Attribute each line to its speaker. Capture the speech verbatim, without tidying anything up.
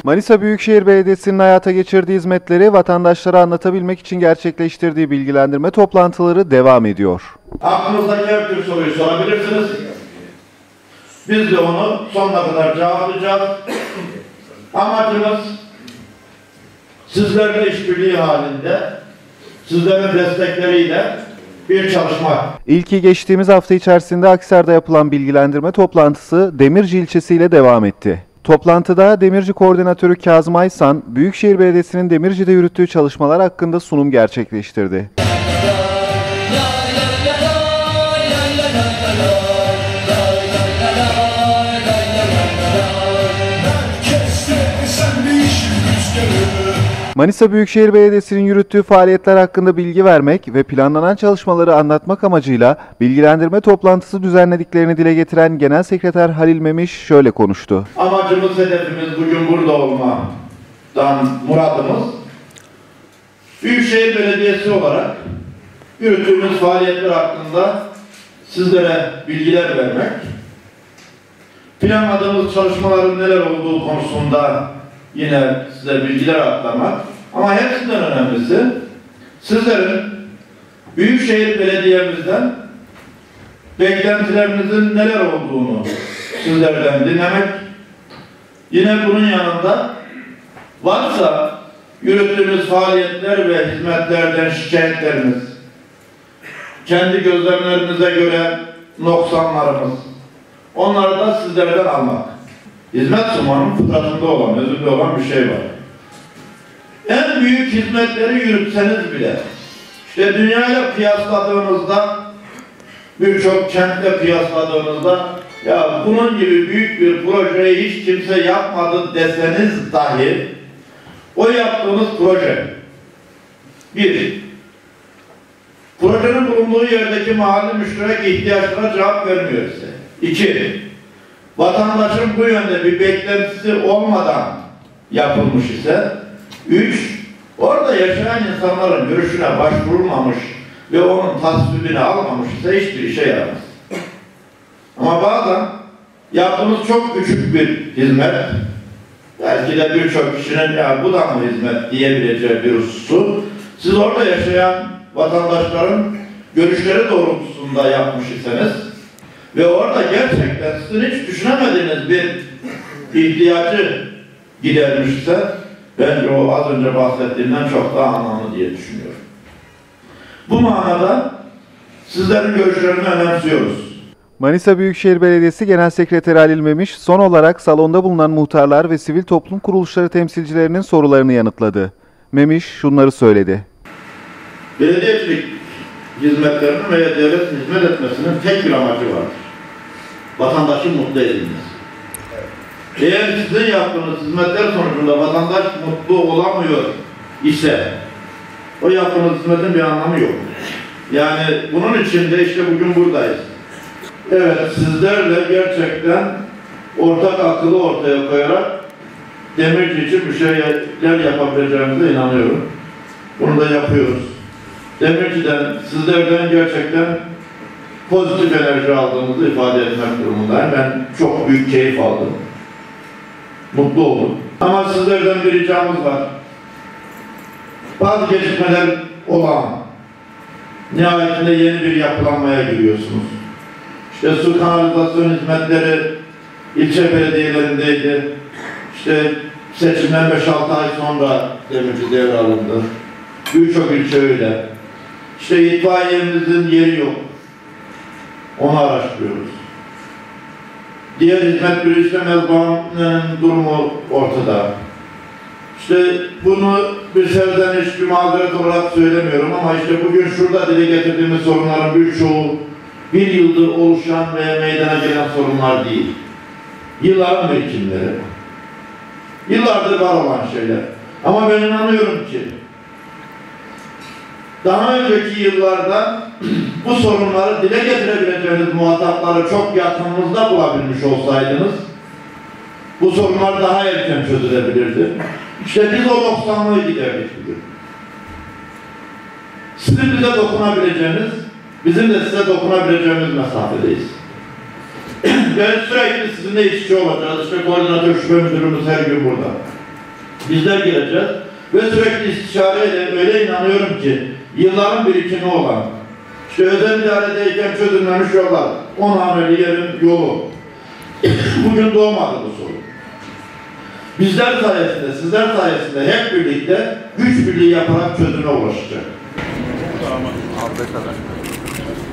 Speaker 1: Manisa Büyükşehir Belediyesi'nin hayata geçirdiği hizmetleri vatandaşlara anlatabilmek için gerçekleştirdiği bilgilendirme toplantıları devam ediyor.
Speaker 2: Aklınızdaki her tür soruyu sorabilirsiniz. Biz de onu sonuna kadar cevaplayacağız. Amacımız sizlerle işbirliği halinde, sizlerin destekleriyle bir çalışma.
Speaker 1: İlki geçtiğimiz hafta içerisinde Akhisar'da yapılan bilgilendirme toplantısı Demirci ilçesiyle devam etti. Toplantıda Demirci Koordinatörü Kazım Aysan, Büyükşehir Belediyesi'nin Demirci'de yürüttüğü çalışmalar hakkında sunum gerçekleştirdi. Manisa Büyükşehir Belediyesi'nin yürüttüğü faaliyetler hakkında bilgi vermek ve planlanan çalışmaları anlatmak amacıyla bilgilendirme toplantısı düzenlediklerini dile getiren Genel Sekreter Halil Memiş şöyle konuştu.
Speaker 2: Amacımız, hedefimiz bugün burada olmadan muradımız, Büyükşehir Belediyesi olarak yürüttüğümüz faaliyetler hakkında sizlere bilgiler vermek, planladığımız çalışmaların neler olduğu konusunda yine size bilgiler aktarmak, ama hepsinden önemlisi sizlerin Büyükşehir Belediye'mizden beklentilerinizin neler olduğunu sizlerden dinlemek, yine bunun yanında varsa yürüttüğümüz faaliyetler ve hizmetlerden şikayetleriniz, kendi gözlemlerinize göre noksanlarımız, onları da sizlerden almak. Hizmet sunmanın fıtratında olan, özünde olan bir şey var. En büyük hizmetleri yürütseniz bile, işte dünyayla kıyasladığınızda, birçok kentle kıyasladığınızda, ya bunun gibi büyük bir projeyi hiç kimse yapmadı deseniz dahi, o yaptığınız proje, bir, projenin bulunduğu yerdeki mahalli müşterek ihtiyaçlara cevap vermiyor ise. İki, vatandaşın bu yönde bir beklentisi olmadan yapılmış ise. Üç, orada yaşayan insanların görüşüne başvurulmamış ve onun tasvibini almamış ise hiçbir işe yaramaz. Ama bazen yaptığımız çok küçük bir hizmet, belki de birçok kişinin ya bu da mı hizmet diyebileceği bir hususu, siz orada yaşayan vatandaşların görüşleri doğrultusunda yapmış iseniz ve orada gerçekten sizin hiç düşünemediğiniz bir ihtiyacı gidermişse, bence o az önce bahsettiğimden çok daha anlamlı diye düşünüyorum. Bu manada sizlerin görüşlerini önemsiyoruz.
Speaker 1: Manisa Büyükşehir Belediyesi Genel Sekreteri Halil Memiş, son olarak salonda bulunan muhtarlar ve sivil toplum kuruluşları temsilcilerinin sorularını yanıtladı. Memiş şunları söyledi.
Speaker 2: Belediyecilik hizmetlerinin veya devletin hizmet etmesinin tek bir amacı vardır. Vatandaşın mutlu edilmesi. Eğer sizin yaptığınız hizmetler sonucunda vatandaş mutlu olamıyor ise o yaptığınız hizmetin bir anlamı yok. Yani bunun için de işte bugün buradayız. Evet, sizlerle gerçekten ortak akıllı ortaya koyarak Demirci için bir şeyler yapabileceğimize inanıyorum. Bunu da yapıyoruz. Demirci'den, sizlerden gerçekten pozitif enerji aldığımızı ifade etmek durumundayım. Ben çok büyük keyif aldım. Mutlu oldum. Ama sizlerden bir ricamız var. Bazı gecikmeler olan, nihayetinde yeni bir yapılanmaya giriyorsunuz. İşte su kanalizasyon hizmetleri ilçe belediyelerindeydi. İşte seçimden beş altı ay sonra Demirci devralındı. Birçok ilçe öyle. İşte itfaiyemizin yeri yok. Onu araştırıyoruz. Diğer hizmet bir işte mezbahanın durumu ortada. İşte bunu bir serzeniş, bir mazeret olarak söylemiyorum ama işte bugün şurada dile getirdiğimiz sorunların birçoğu bir yıldır oluşan ve meydana gelen sorunlar değil. Yılların birikimleri. Yıllardır var olan şeyler. Ama ben inanıyorum ki daha önceki yıllarda bu sorunları dile getirebileceğiniz muhatapları çok yakınınızda bulabilmiş olsaydınız bu sorunlar daha erken çözülebilirdi. İşte biz o noksanlığı giderdik bugün. Sizin bize dokunabileceğiniz, bizim de size dokunabileceğimiz mesafedeyiz. Ben sürekli sizinle iç içe olacağız. İşte koordinatör şube müdürümüz her gün burada. bizler geleceğiz ve sürekli istişareyle öyle inanıyorum ki yılların birikimi olan, işte özel idaredeyken çözülmemiş yollar, on haneli yerin yolu. Bugün doğmadı bu sorun. Bizler sayesinde, sizler sayesinde hep birlikte güç birliği yaparak çözüme ulaşacak.